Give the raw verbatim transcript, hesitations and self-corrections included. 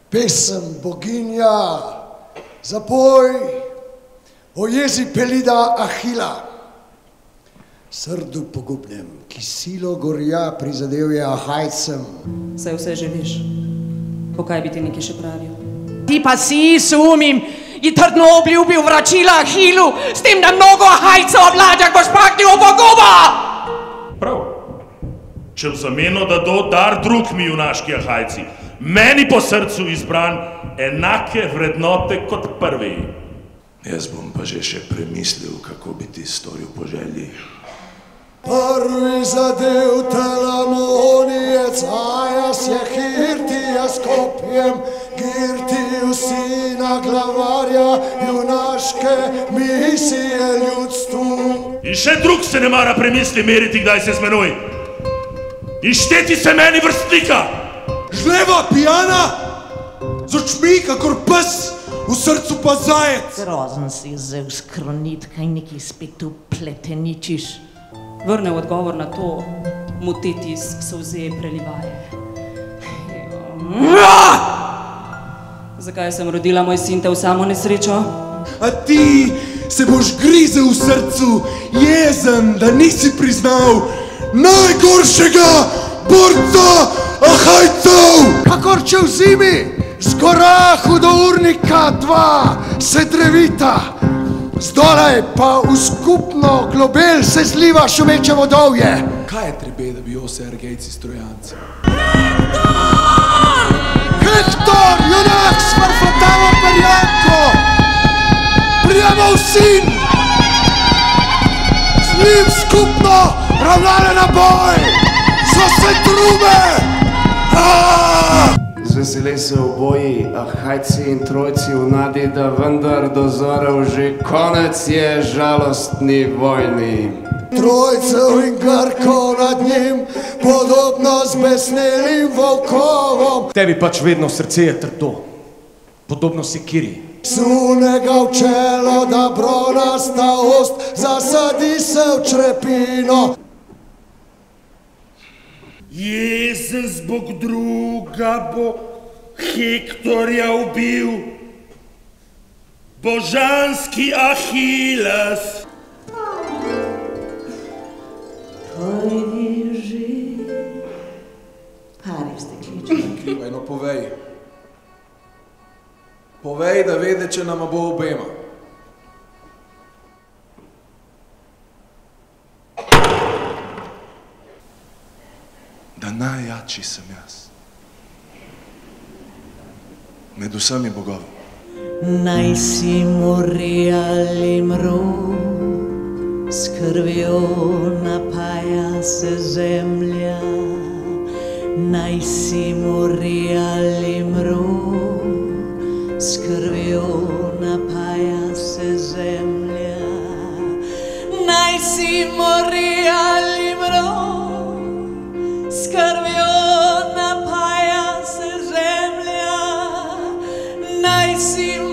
Pesem boginja, zapoj o jezi Pelida Ahila. Srdu pogubnem, ki silo gorja prizadel je Ahajcem. Saj vse že veš, pokaj bi ti nekaj še pravil. Ti pa si, sumim, je trdno obljubil vračila Ahilu, s tem, da mnogo Ahajcev obladjak boš paknil v pogubo! Prav. Če v zameno da do dar drug mi junaški Ahajci, meni po srcu izbran enake vrednote kot prvi. Jaz bom pa že še premislil, kako bi ti storil po želji. Prvi zadev Telamonijec, Ajas je Hirtija s kopjem, Girtiju sina glavarja, junaške misije ljudstvu. In še drug se ne mara premisli meriti, kdaj se z menoj. In šteti se meni vrstnika. Žleva pijana, z očmi kakor pes, v srcu pa zajec. Grozen si vzel skronit, kaj neki spet upleteničiš. Vrne odgovor na to, motetis solze prelivaje. Zakaj sem rodila moj sin te v samo nesrečo? A ti se boš grizel v srcu, jezen, da nisi priznal najgoršega borca Ahajcev! Kakor če v zimi z gora hudournika dva se drevita, zdolaj pa v skupno globel se zliva šumeče vodovje. Kaj je treba, da bi ose Argejci strojanci? Hektor, junak s Farfotavo Perjanko, Prijemov sin, z njim skupno ravnale na boj, so se trube! Zveseli se oboji, Ahajci in trojci v nadi, da vendar dozorel že konec je žalostni vojni. Trojcev in Grkov nad njim, podobno zbesnelim volkovom. Tebi pač vedno srce je trdo, podobno sekiri. Sunega v čelo, da bronasta ost zasadi se v črepino. Jezen zbog druga bo Hektorja ubil, božanski Ahiles. Pojdi že, pari v steklički. Krivaj, no povej. Povej, da vede, če nama bo obema. Da najjači sem jaz. Med vsemi bogovi. Naj si morjali mro, s krvjo napaja se zemlja. Naj si morjali mro, s krvjo napaja se zemlja. Naj si morjali mro, s krvjo napaja se zemlja. Naj si